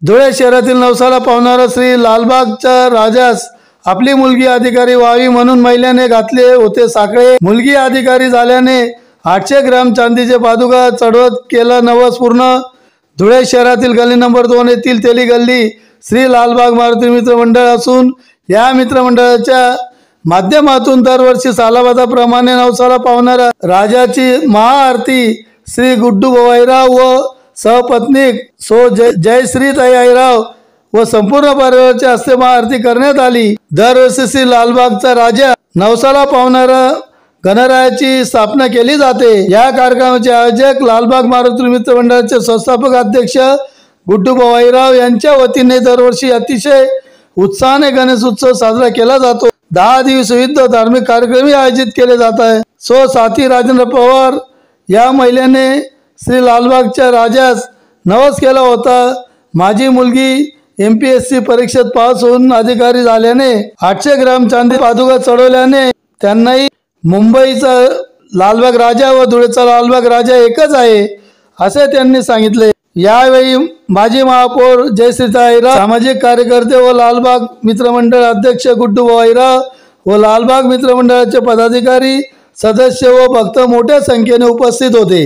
धुळे शहरातील नवसाला पावणारा श्री लालबागचा राजास आपली मुलगी अधिकारी व्हावी म्हणून महिलेने घातले होते साखळे। मुलगी अधिकारी झाल्याने 800 ग्राम चांदीचे पादुका चढवत केला नवस पूर्ण। धुळे शहरातील गल्ली नंबर 2 येथील तेली गल्ली श्री लालबाग मारुती मित्र मंडळ असून या मित्रमंडळाच्या माध्यमातून दरवर्षी सालाबादाप्रमाणे नवसाला पावणारा राजाची महाआरती श्री गुड्डू भवाईराव व सहपत्नीक सो जयश्रीताई आईराव व संपूर्ण परिवाराच्या हस्ते महाआरती करण्यात आली। दरवर्षी श्री लालबागचा राजा नवसाला पावणारा गणरायाची स्थापना केली जाते। या कार्यक्रमाचे आयोजक लालबाग मारुती मित्र मंडळाचे संस्थापक अध्यक्ष गुड्डू भवाईराव यांच्या वतीने दरवर्षी अतिशय उत्साहाने गणेश उत्सव साजरा केला जातो। 10 दिवस विविध धार्मिक कार्यक्रम आयोजित केले जात आहे। सो साथी राजेंद्र पवार या महिलेने श्री लालबागच्या राजास नवस केला होता। माझी मुलगी MPSC परीक्षेत पास होऊन अधिकारी झाल्याने 800 ग्राम चांदी पादुका चढवल्याने त्यांनाही मुंबईचा लालबाग राजा व धुळेचा लालबाग राजा एकच आहे असे त्यांनी सांगितले। यावेळी माजी महापौर जयश्रीताई आईराव, सामाजिक कार्यकर्ते व लालबाग मित्रमंडळ अध्यक्ष गुड्डू भवाईराव व लालबाग मित्रमंडळाचे पदाधिकारी सदस्य व भक्त मोठ्या संख्येने उपस्थित होते।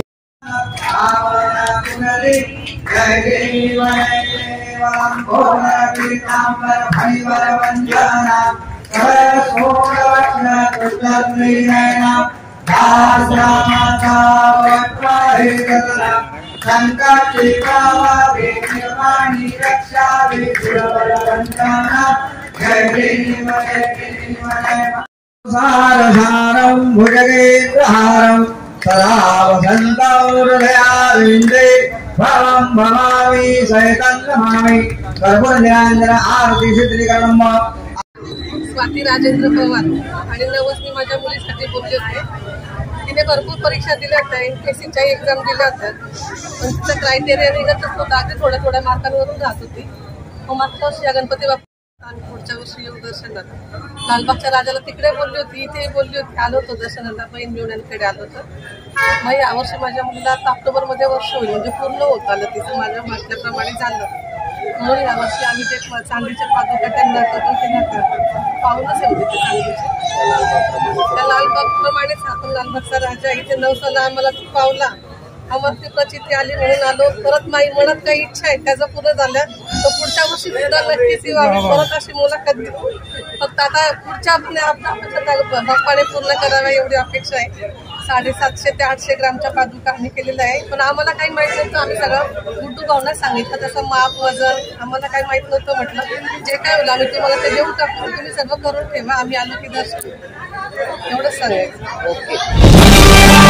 सारसारं भुजगेन्द्रहारं सदा वसन्तौर्हयाविन्दे भवं भवामि सहितं नमामि कर्पूरनिराञ्जन आरती चित्रीकरणं। स्वाती राजेंद्र पवार आणि नवसनी माझ्या मुलीसाठी बोलले होते। तिने भरपूर परीक्षा दिल्या होत्या, MPSCच्या एक्झाम दिल्या होत्या, पण तिचं क्रायटेरिया निघतच होता। आधी थोड्या मार्कांवरून जात होती। मग मागच्या वर्षी या गणपती बाप्पा आणि पुढच्या वर्षी येऊ दर्शनाला। लालबागच्या राजाला तिकडे बोलली होती, इथे बोलली होती, आलो होतो दर्शनाला, बहीण मिळवण्याकडे आलो होतं। मग यावर्षी माझ्या मुलीला ऑक्टोबरमध्ये वर्ष होईल, म्हणजे पूर्ण होत आलं तिचं, माझ्या म्हटल्याप्रमाणे झालं। म्हणून यावर्षी आम्ही ते चांदीच्या पादुका त्यांना पाहूनच येऊ देते चांदीचे। त्या लालबागप्रमाणेच आपण लालबागचा राजा इथे नवसाला आम्हाला पावला, आम्हाला प्रचिती आली म्हणून आलो। परत माझी मनात काही इच्छा आहे त्याचं पूर्ण झालं तर पुढच्या वर्षी सुद्धा नक्कीच येऊ आम्ही, परत अशी मुलाखत देऊ। फक्त आता पुढच्या बाप्पाने पूर्ण कराव्या एवढी अपेक्षा आहे। 750 ते 800 ग्रामच्या पादुका आम्ही केलेल्या आहे, पण आम्हाला काही माहित नव्हतं। आम्ही सगळं गुड्डू भावना सांगितलं, त्याचं माप वजन आम्हाला काही माहित नव्हतं। म्हटलं जे काय होईल आम्ही तुम्हाला ते देऊ टाकू, तुम्ही सगळं करून ठेवा, आम्ही आलो की दर्शन एवढंच सांगायचं। ओके।